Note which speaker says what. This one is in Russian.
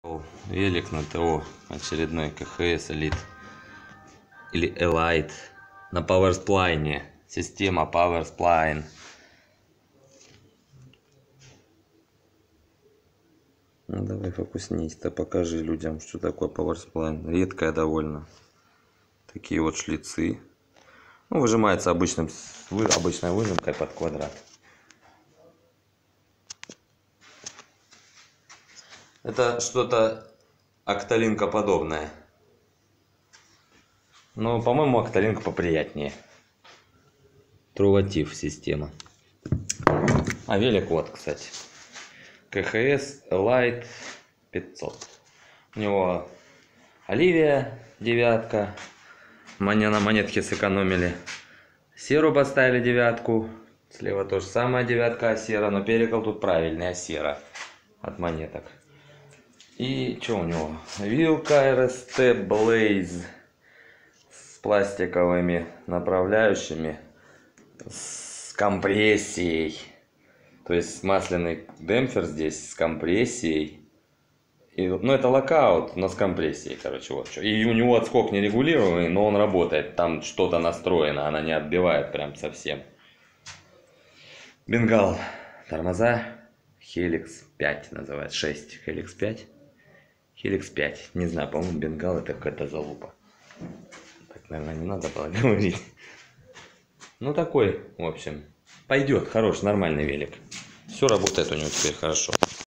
Speaker 1: Велик на ТО, очередной КХС Elite или Elite на PowerSpline, система PowerSpline. Ну давай фокуснись-то, покажи людям, что такое PowerSpline. Редкая довольно. Такие вот шлицы. Ну, выжимается обычной выжимкой под квадрат. Это что-то окталинка подобное. Но, по-моему, окталинка поприятнее. Труватив система. А велик вот, кстати. КХС Elite 500. У него Оливия девятка. На монетке сэкономили. Серу поставили девятку. Слева то же самое девятка, сера. Но перекол тут правильный, сера от монеток. И что у него? Вилка RST Blaze с пластиковыми направляющими, с компрессией. То есть масляный демпфер здесь с компрессией. Ну это локаут, но с компрессией, короче, вот что. И у него отскок нерегулируемый, но он работает. Там что-то настроено, она не отбивает прям совсем. Бенгал. Тормоза. Helix 5 называют. 6. Helix 5. Helix 5. Не знаю, по-моему, бенгал это какая-то залупа. Так, наверное, не надо было говорить. Ну такой, в общем. Пойдет, хороший, нормальный велик. Все работает у него теперь хорошо.